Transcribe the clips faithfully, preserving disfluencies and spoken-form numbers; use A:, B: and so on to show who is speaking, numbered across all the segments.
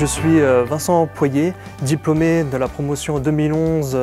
A: Je suis Vincent Poyer, diplômé de la promotion deux mille onze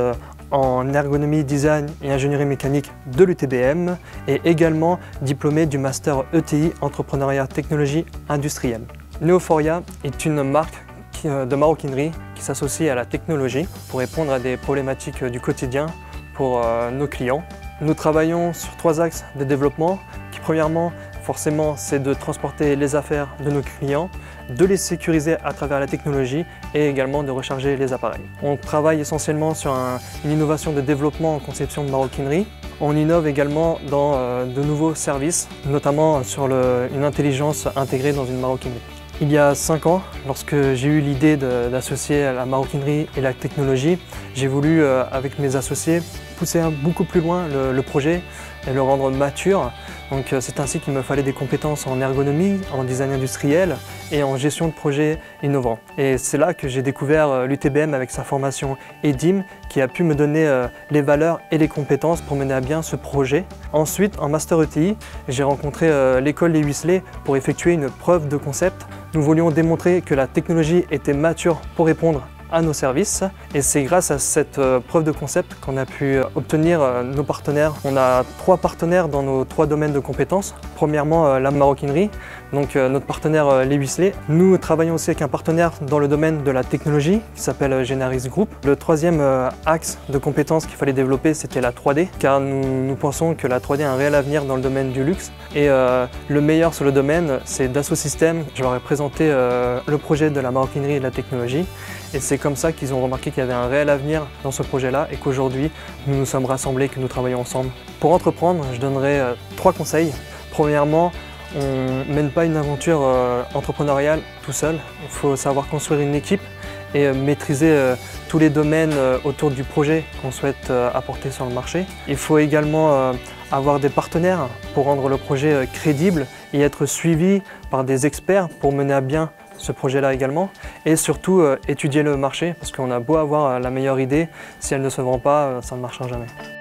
A: en ergonomie, design et ingénierie mécanique de l'U T B M et également diplômé du master E T I entrepreneuriat technologie industrielle. Neoforia est une marque de maroquinerie qui s'associe à la technologie pour répondre à des problématiques du quotidien pour nos clients. Nous travaillons sur trois axes de développement qui, premièrement, forcément, c'est de transporter les affaires de nos clients, de les sécuriser à travers la technologie et également de recharger les appareils. On travaille essentiellement sur un, une innovation de développement en conception de maroquinerie. On innove également dans euh, de nouveaux services, notamment sur le, une intelligence intégrée dans une maroquinerie. Il y a cinq ans, lorsque j'ai eu l'idée d'associer la maroquinerie et la technologie, j'ai voulu, euh, avec mes associés, pousser un, beaucoup plus loin le, le projet et le rendre mature. Donc c'est ainsi qu'il me fallait des compétences en ergonomie, en design industriel et en gestion de projets innovants. Et c'est là que j'ai découvert l'U T B M avec sa formation E D I M qui a pu me donner les valeurs et les compétences pour mener à bien ce projet. Ensuite, en master E T I, j'ai rencontré l'école Les Huisselets pour effectuer une preuve de concept. Nous voulions démontrer que la technologie était mature pour répondre à nos services et c'est grâce à cette preuve de concept qu'on a pu obtenir nos partenaires. On a trois partenaires dans nos trois domaines de compétences. Premièrement, la maroquinerie, donc notre partenaire Les Huisselets. Nous travaillons aussi avec un partenaire dans le domaine de la technologie qui s'appelle Genaris Group. Le troisième axe de compétences qu'il fallait développer, c'était la trois D, car nous, nous pensons que la trois D a un réel avenir dans le domaine du luxe. Et euh, le meilleur sur le domaine, c'est Dassault Systèmes. Je leur ai présenté euh, le projet de la maroquinerie et de la technologie. Et c'est comme ça qu'ils ont remarqué qu'il y avait un réel avenir dans ce projet-là et qu'aujourd'hui, nous nous sommes rassemblés, que nous travaillons ensemble. Pour entreprendre, je donnerai euh, trois conseils. Premièrement, on ne mène pas une aventure euh, entrepreneuriale tout seul. Il faut savoir construire une équipe et euh, maîtriser euh, tous les domaines euh, autour du projet qu'on souhaite euh, apporter sur le marché. Il faut également euh, avoir des partenaires pour rendre le projet euh, crédible et être suivi par des experts pour mener à bien ce projet-là également, et surtout euh, étudier le marché parce qu'on a beau avoir la meilleure idée, si elle ne se vend pas, ça ne marchera jamais.